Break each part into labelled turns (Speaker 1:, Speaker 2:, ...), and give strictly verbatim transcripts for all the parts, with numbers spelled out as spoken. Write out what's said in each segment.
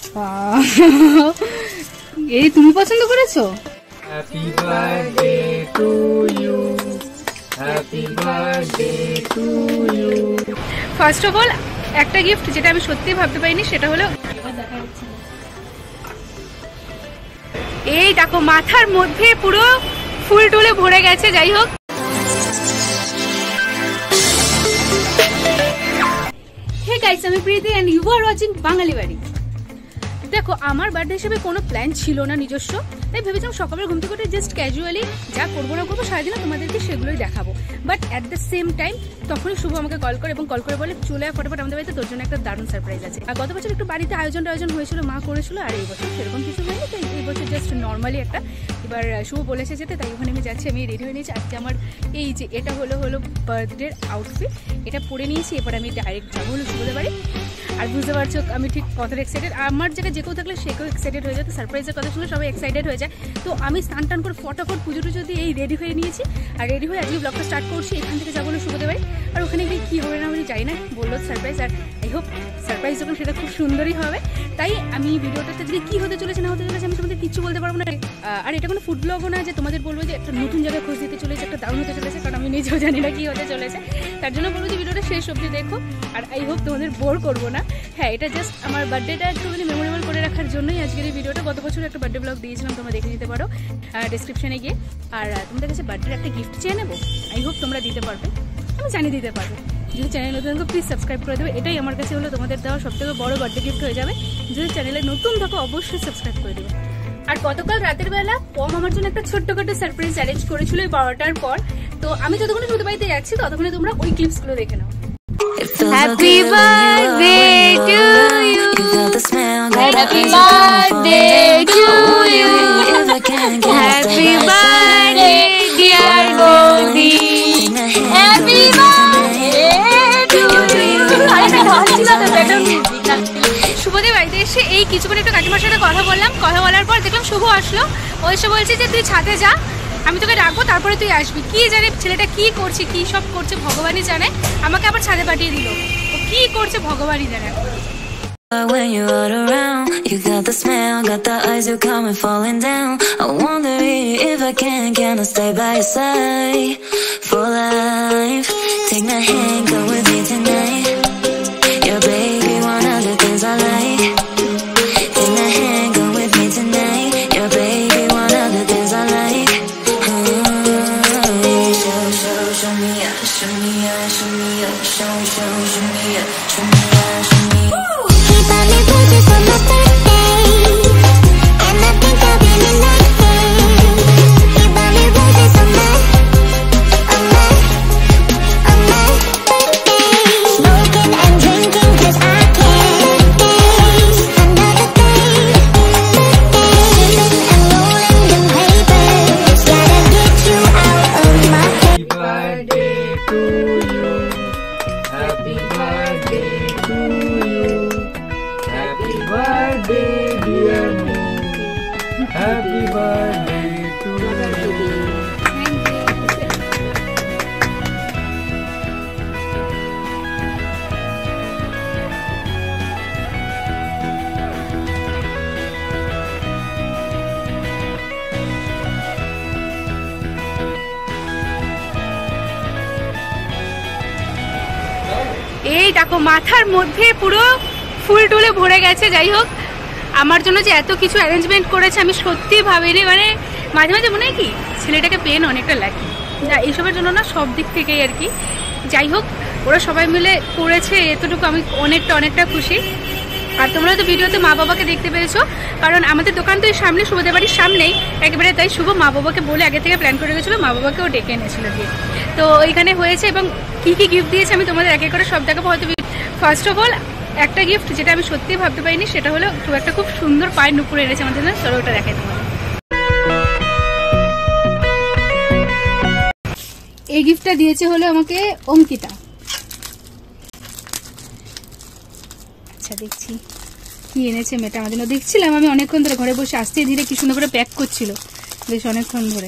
Speaker 1: এই তুমি পছন্দ করেছো?
Speaker 2: Happy birthday to you, happy birthday to you.
Speaker 1: First of all একটা গিফট যেটা আমি সত্যি ভাবতে পারিনি সেটা হলো এই দেখো মাথার মধ্যে পুরো ফুল টুলে ভরে গেছে। যাই হোক, হে গাইস, আমি Preeti and you are watching Bangali Bari. দেখো, আমার বার্থডে হিসেবে কোনো প্ল্যান ছিল না নিজস্ব, তাই ভেবেছিলাম সকালে ঘুম থেকে উঠে জাস্ট ক্যাজুয়ালি যা করবো না করবো সারাদিন তোমাদেরকে সেগুলোই দেখাবো। But at the same time তখনই শুভ আমাকে কল করে এবং কল করে বলে চলে ফটাফট আমাদের বাড়িতে, তোর জন্য একটা দারুণ সারপ্রাইজ আছে। আর গত বছর একটু বাড়িতে আয়োজন আয়োজন হয়েছিল, মা করেছিল, আর এই বছর সেরকম কিছু হয়নি, তাই এই বছর জাস্ট নর্মালি একটা। এবার শুভ বলেছে যেতে, তাই ওখানে আমি যাচ্ছি। আমি রেডি হয়ে নিয়েছি। আজকে আমার এই যে এটা হলো হলো বার্থডের আউটফিট, এটা পরে নিয়েছি। এবার আমি ডাইরেক্ট যাবো হলো শুভদের বাড়ি। আর বুঝতে পারছো আমি ঠিক কতটা এক্সাইটেড। আমার জায়গায় যে কেউ থাকলে সে কেউ এক্সাইটেড হয়ে যায়, তো সারপ্রাইজের কথা শুনে সবাই এক্সাইটেড হয়ে যায়। তো আমি স্নান টান করে ফটাফট পুজো টুজো দিয়ে এই রেডি হয়ে নিয়েছি। আর রেডি হয়ে আজকে ব্লগটা স্টার্ট করছি। এখান থেকে যাবো হলো শুভদের বাড়ি। আর ওখানে গিয়ে কী হবে না আমি জানি না, বললো সারপ্রাইজ। আর আই হোপ সারপ্রাইজ যখন সেটা খুব সুন্দরই হবে। তাই আমি ভিডিওটাতে যদি কী হতে চলেছে না হতে চলেছে আমি তোমাদের কিচ্ছু বলতে পারবো না। আর এটা কোনো ফুড ব্লগও না যে তোমাদের বলবো যে একটা নতুন জায়গায় খোঁজ দিতে চলেছে, একটা দারুণ হতে চলেছে, কারণ আমি নিজেও জানি না কী হতে চলেছে। তার জন্য বলবো যে ভিডিওটা শেষ অবধি দেখো। আর আই হোপ তোমাদের বোর করবো না। হ্যাঁ, এটা জাস্ট আমার বার্থডেটা একটুখানি মেমোরেবল করে রাখার জন্যই আজকের এই ভিডিওটা। গত বছর একটা বার্থডে ব্লগ দিয়েছিলাম, তোমরা দেখে নিতে পারো ডিসক্রিপশনে গিয়ে। আর তোমাদের কাছে বার্থডের একটা গিফট চেয়ে নেবো, আই হোপ তোমরা দিতে পারবে, আমি জানি দিতে পারবে। যদি চ্যানেল নতুন থাকো প্লিজ সাবস্ক্রাইব করে দেবে, এটাই আমার কাছে হলো তোমাদের দেওয়া সবথেকে বড় বার্থডে গিফট হয়ে যাবে। যদি চ্যানেলে নতুন থাকো অবশ্যই সাবস্ক্রাইব করে দেবে। আর গতকাল রাতের বেলা পম আমার জন্য একটা ছোট্টখাটো সারপ্রাইজ অ্যারেঞ্জ করেছিল ওই বারোটার পর। তো আমি যতক্ষণে শুধু বাড়িতে যাচ্ছি ততক্ষণে তোমরা ওই ক্লিপসগুলো দেখে নাও। Happy birthday to you, happy birthday to you, happy birthday dear Goldie, happy birthday to you. শুভদের বাড়িতে এসে এই কিছুক্ষণ একটু কাকিমার সাথে কথা বললাম। কথা বলার পর দেখলাম শুভ আসলো। ও এসে বলছে যে তুই ছাদে যা, আমি তোকে রাখবো, তারপরে তুই আসবি। কি জানে ছেলেটা কি করছে, কি সব করছে ভগবানই জানে। আমাকে আবার ছাদে পাঠিয়ে দিল, ও কি করছে ভগবানই জানে।
Speaker 3: When you're all around, you got the smell, got the eyes, you coming falling down. I wonder if I can, can I stay by your side for life? Take my hand, go with me tonight. Your baby, one of the things I like. Take my hand, go with me tonight. Your baby, one of the things I like. Show, show, show me up, show me up, show me up, show, show, show me up, show me up, show me up. He bought me roses for my birthday, and I think I'll be in nothing. He bought me roses on my, on my, on my birthday. Smoking and drinking 'cause I can't taste another day. Sipping and rolling them papers, gotta get you out of my head.
Speaker 2: Happy birthday to you, happy birthday to you, happy birthday dear me, happy birthday to you.
Speaker 1: এই দেখো মাথার মধ্যে পুরো ফুল টুলে ভরে গেছে। যাই হোক, আমার জন্য যে এত কিছু অ্যারেঞ্জমেন্ট করেছে আমি সত্যি ভাবিনি। মানে মাঝে মাঝে মনে হয় কি ছেলেটাকে পেন অনেকটা লাগে, যা এইসবের জন্য না সব দিক থেকেই আর কি। যাই হোক, ওরা সবাই মিলে করেছে এতটুকু আমি অনেকটা অনেকটা খুশি। আর তোমরা তো ভিডিওতে মা বাবাকে দেখতে পেয়েছো, কারণ আমাদের দোকান তো এই সামনে, শুভদের বাড়ির সামনেই একেবারে। তাই শুভ মা বাবাকে বলে আগে থেকে প্ল্যান করে গেছিলো, মা বাবাকেও ডেকে এনেছিল দিয়ে। তো ওইখানে হয়েছে এবং কী কী গিফট দিয়েছে আমি তোমাদের এক এক করে সব দেখাবো হয়তো। ফার্স্ট অফ অল একটা গিফট যেটা আমি সত্যি ভাবতে পারিনি সেটা হলো খুব একটা খুব সুন্দর পায়ের নুপুর এনেছে আমাদের জন্য। চলো ওটা দেখাই তোমাদের। এই গিফটটা দিয়েছে হলো আমাকে অঙ্কিতা। আচ্ছা দেখছি কি এনেছে মেয়েটা আমার জন্য। দেখছিলাম আমি অনেকক্ষণ ধরে ঘরে বসে আস্তে ধীরে কি সুন্দর করে প্যাক করছিল বেশ অনেকক্ষণ ধরে।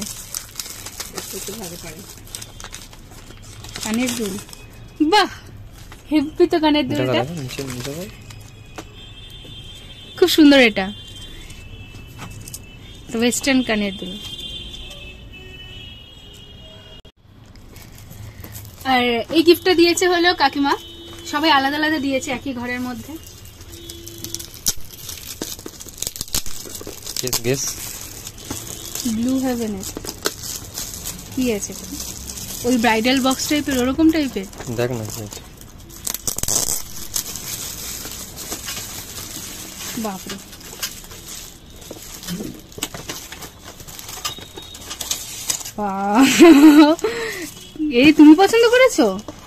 Speaker 1: কানের দুল, বাহ হেব্বি তো কানের দুলটা, খুব সুন্দর, এটা ওয়েস্টার্ন কানের দুল। আর এই গিফটটা দিয়েছে হলো কাকিমা, সবাই আলাদা আলাদা দিয়েছে একই ঘরের মধ্যে।
Speaker 2: গেস গেস
Speaker 1: ব্লু হেভেনের কি আছে? ওই ব্রাইডাল বক্স টাইপের, ওরকম টাইপের।
Speaker 2: দেখ না
Speaker 1: বাপরে, এই তুমি পছন্দ করেছো?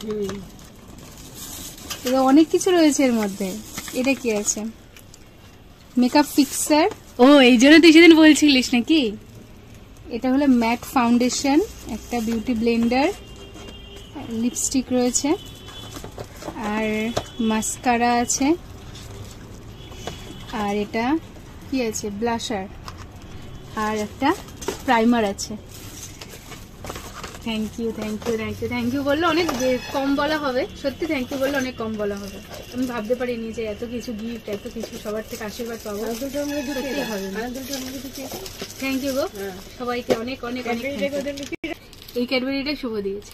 Speaker 1: অনেক কিছু রয়েছে এর মধ্যে। এটা কি আছে? Makeup fixer. ও এই জন্য তুই সেদিন বলছিলিস নাকি? এটা হলো ম্যাট ফাউন্ডেশন, একটা বিউটি ব্লেন্ডার, লিপস্টিক রয়েছে, আর মাস্কারা আছে, আর এটা কি আছে? ব্লাশার, আর একটা প্রাইমার আছে। Thank you thank you thank you thank you বললে অনেক কম বলা হবে, সত্যি থ্যাংক ইউ বললে অনেক কম বলা হবে। আমি ভাবতে পারিনি যে এত কিছু গিফট, এত কিছু সবার থেকে আশীর্বাদ পাবো। থ্যাংক ইউ গো সবাইকে, অনেক অনেক অনেক। এই ক্যাডবেরিটা শুভ দিয়েছে।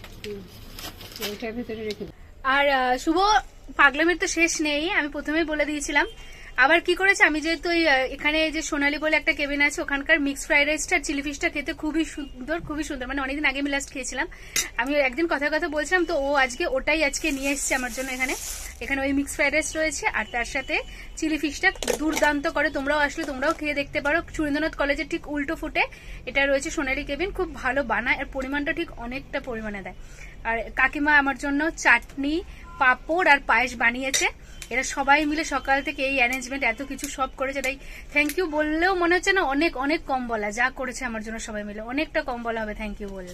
Speaker 1: আর শুভ পাগলামের তো শেষ নেই, আমি প্রথমেই বলে দিয়েছিলাম। আবার কি করেছে, আমি যেহেতু এখানে যে সোনালী বলে একটা কেবিন আছে, ওখানকার মিক্স ফ্রাইড রাইসটা আর চিলি ফিশটা খেতে খুবই সুন্দর, খুবই সুন্দর। মানে অনেকদিন আগে আমি লাস্ট খেয়েছিলাম, আমি একদিন কথা কথা বলছিলাম, তো ও আজকে ওটাই আজকে নিয়ে এসছে আমার জন্য। এখানে এখানে ওই মিক্স ফ্রাইড রাইস রয়েছে, আর তার সাথে চিলি ফিশটা দুর্দান্ত করে। তোমরাও আসলে তোমরাও খেয়ে দেখতে পারো। সুরেন্দ্রনাথ কলেজের ঠিক উল্টো ফুটে এটা রয়েছে সোনালী কেবিন, খুব ভালো বানায়, আর পরিমাণটা ঠিক অনেকটা পরিমাণে দেয়। আর কাকিমা আমার জন্য চাটনি, পাঁপড় আর পায়েস বানিয়েছে। এরা সবাই মিলে সকাল থেকে এই অ্যারেঞ্জমেন্ট এত কিছু সব করেছে, তাই থ্যাংক ইউ বললেও মনে হচ্ছে না অনেক অনেক কম বলা। যা করেছে আমার জন্য সবাই মিলে অনেকটা কম বলা হবে থ্যাংক ইউ বললে।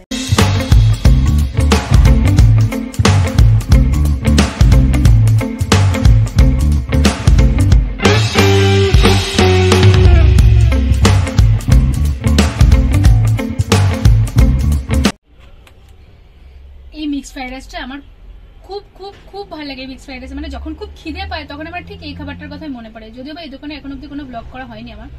Speaker 1: এই মিক্স ফ্রাইড রাইসটা আমার খুব খুব খুব ভালো লাগে। মিক্স ফ্রাইড রাইস মানে যখন খুব খিদে পায় তখন আমার ঠিক এই খাবারটার কথাই মনে পড়ে। যদিও বা এই দোকানে এখন অব্দি কোনো ব্লগ করা হয়নি আমার।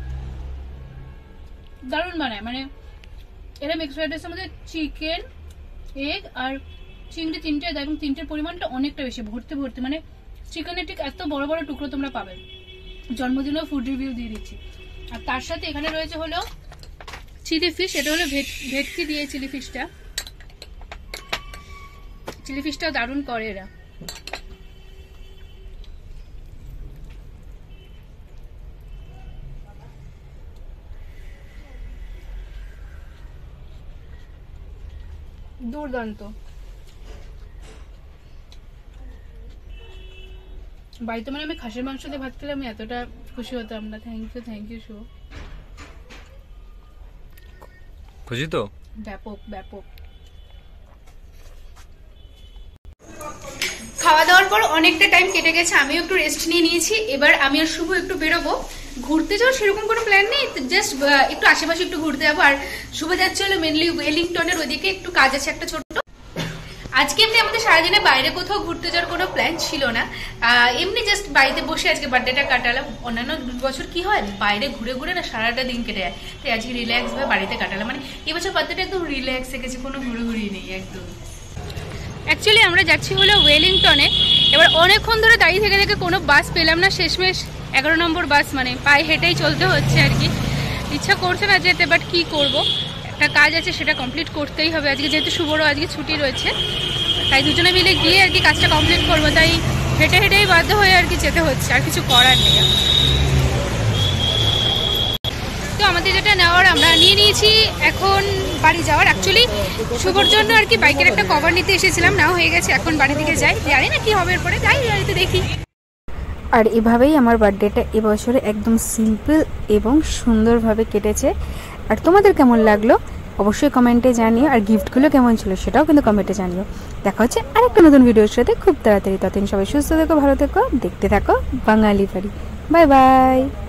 Speaker 1: দারুণ বানায়, মানে এরা মিক্স ফ্রাইড রাইসের মধ্যে চিকেন, এগ আর চিংড়ি তিনটে দেয়, এবং তিনটের পরিমাণটা অনেকটা বেশি, ভর্তি ভর্তি। মানে চিকেনের ঠিক এত বড় বড় টুকরো তোমরা পাবে। জন্মদিনেও ফুড রিভিউ দিয়ে দিচ্ছি। আর তার সাথে এখানে রয়েছে হলো চিলি ফিশ, এটা হলো ভেটকি দিয়ে চিলি ফিশটা। চিলি ফিশটা দারুণ করে এরা। দুর্দান্ত। বাড়িতে মানে আমি খাসির মাংস দিয়ে ভাত খেলে আমি এতটা খুশি হতাম না। থ্যাংক ইউ থ্যাংক ইউ শো।
Speaker 2: খুশি তো?
Speaker 1: ব্যাপক ব্যাপক। খাওয়া দাওয়ার পর অনেকটা টাইম কেটে গেছে, আমিও একটু রেস্ট নিয়ে নিয়েছি। এবার আমি আর শুভ একটু বেরোবো। ঘুরতে যাওয়ার সেরকম কোনো প্ল্যান নেই, জাস্ট একটু আশেপাশে একটু ঘুরতে যাবো। আর শুভ যাচ্ছে হলো মেনলি ওয়েলিংটনের ওইদিকে, একটু কাজ আছে একটা ছোট। আজকে এমনি আমাদের সারাদিনে বাইরে কোথাও ঘুরতে যাওয়ার কোনো প্ল্যান ছিল না, এমনি জাস্ট বাড়িতে বসে আজকে বার্থডেটা কাটালাম। অন্যান্য বছর কি হয় বাইরে ঘুরে ঘুরে না সারাটা দিন কেটে যায়, তাই আজকে রিল্যাক্স ভাবে বাড়িতে কাটালাম। মানে এবছর বার্থডেটা একদম রিল্যাক্স গেছে, কোনো ঘুরোঘুরি নেই একদম। অ্যাকচুয়ালি আমরা যাচ্ছি হলো ওয়েলিংটনে। এবার অনেকক্ষণ ধরে দাঁড়িয়ে থেকে থেকে কোনো বাস পেলাম না, শেষমেশ এগারো নম্বর বাস, মানে পায়ে হেঁটেই চলতে হচ্ছে আর কি। ইচ্ছা করছে না যেতে, বাট কি করব, একটা কাজ আছে সেটা কমপ্লিট করতেই হবে আজকে, যেহেতু শুভরও আজকে ছুটি রয়েছে। তাই দুজনে মিলে গিয়ে আর কি কাজটা কমপ্লিট করবো, তাই হেঁটে হেঁটেই বাধ্য হয়ে আর কি যেতে হচ্ছে, আর কিছু করার নেই। তো আমাদের যেটা নেওয়ার আমরা নিয়ে নিয়েছি, এখন বাড়ি যাওয়ার। অ্যাকচুয়ালি শুভর জন্য আর কি বাইকের একটা কভার নিতে এসেছিলাম, নাও হয়ে গেছে। এখন বাড়ি থেকে যাই, জানি না কি হবে এরপরে, যাই বাড়িতে দেখি। আর এভাবেই আমার বার্থডেটা এবছরে একদম সিম্পল এবং সুন্দরভাবে কেটেছে। আর তোমাদের কেমন লাগলো অবশ্যই কমেন্টে জানিও, আর গিফটগুলো কেমন ছিল সেটাও কিন্তু কমেন্টে জানিও। দেখা হচ্ছে আরেকটা নতুন ভিডিওর সাথে খুব তাড়াতাড়ি। ততদিন সবাই সুস্থ থেকো, ভালো থেকো, দেখতে থাকো বাঙালি বাড়ি। Bye by.